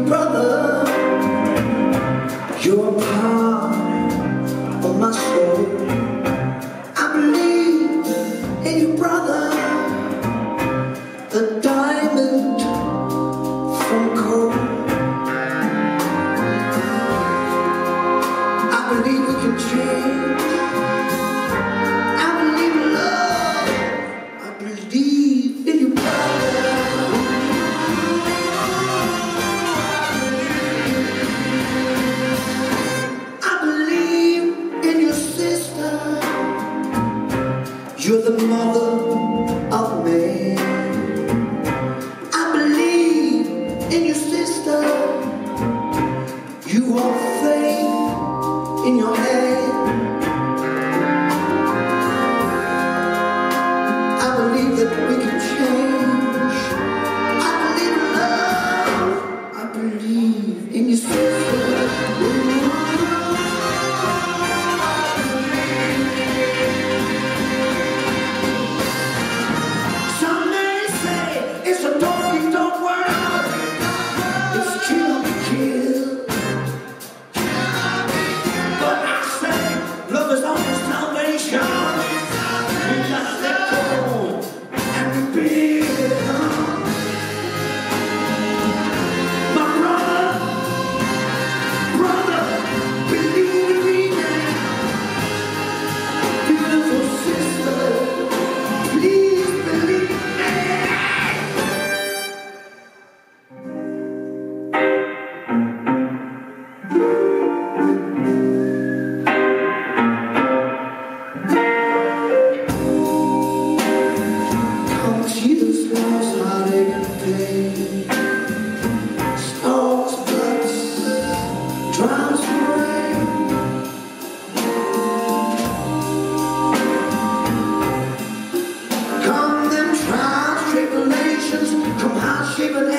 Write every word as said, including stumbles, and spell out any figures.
brother. You're a part of my soul. I believe in you, brother. The diamond from coal. I believe we can change. I believe in love. I believe in you, brother. I believe in your sister. You're the mother of man. I believe in your sister. You are faith in your hand. I believe that we can change. I believe in love. I believe in your sister. Some may say it's a dog-eat-dog world. It's kill and kill. But I say love is always salvation. We gotta let go and rebuild. My brother, brother, believe in me now. Beautiful sister, please believe me. Come tears, lost, heartache, and pain. Stars, floods, drowns the rain. Come them trials, tribulations, come hardship and